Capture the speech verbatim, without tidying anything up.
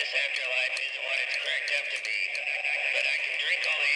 this afterlife isn't what it's cracked up to be, but I can drink all the